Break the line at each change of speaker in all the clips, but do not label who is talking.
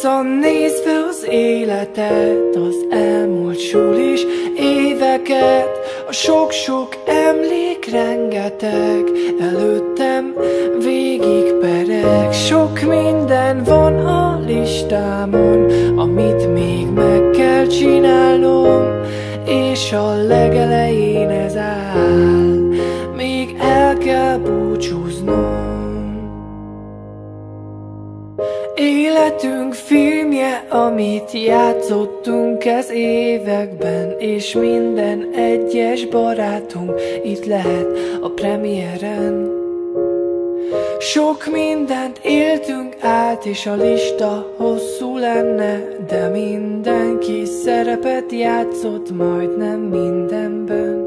Visszanézve az életet, az elmúlt sulis éveket, a sok-sok emlék rengeteg, előttem végig pereg. Sok minden van a listámon, amit még meg kell csinálnom, és a legelején ez áll, még el kell búcsúznom. Életünk filmje, amit játszottunk ez években, és minden egyes barátunk itt lehet a premiéren. Sok mindent éltünk át, és a lista hosszú lenne, de mindenki szerepet játszott majdnem mindenben.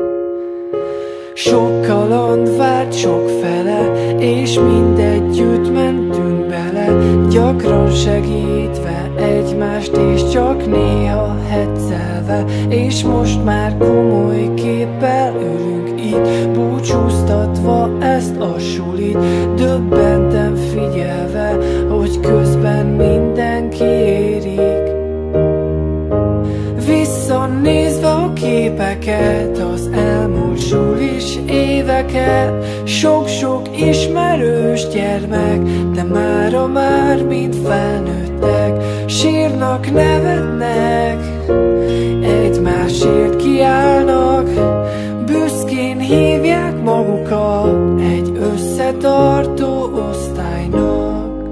Sok kaland várt sok fele, és mindegyütt mentünk bele, gyakran segítve egymást, és csak néha heccelve. És most már komoly képpel ülünk itt, búcsúztatva ezt a sulit, döbbenten figyelve, hogy közben mindenki érik. Visszanézve a képeket, az elmúlt sulis éveket, sok-sok ismerős gyermek, de mára már mind felnőttek, sírnak, nevetnek, egymásért kiállnak, büszkén hívják magukat egy összetartó osztálynak.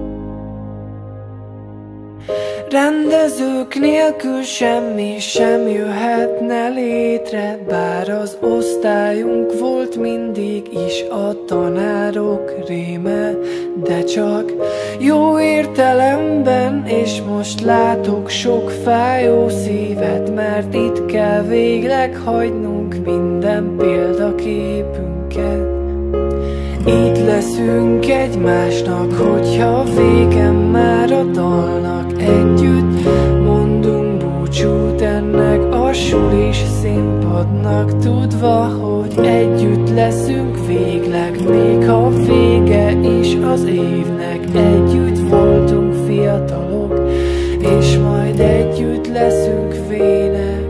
Rendezők nélkül semmi sem jöhetne létre, bár az osztályunk volt mindig is a tanárok réme, de csak jó értelemben. És most látok sok fájó szívet, mert itt kell végleg hagynunk minden példaképünket. Így leszünk egymásnak, hogyha végem már a dalnak. Együtt mondunk búcsút ennek a sulis színpadnak, tudva, hogy együtt leszünk végleg, még ha vége is az évnek. Együtt voltunk fiatalok, és majd együtt leszünk vének.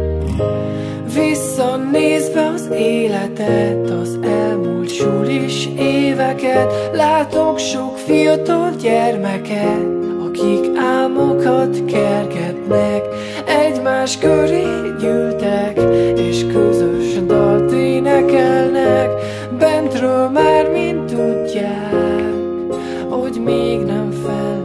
Visszanézve az életet, az elmúlt sulis éveket, látok sok fiatal gyermeket, akik álmokat kergetnek, egymás köré gyűltek, és közös dalt énekelnek. Bentről már mind tudják, hogy még nem fel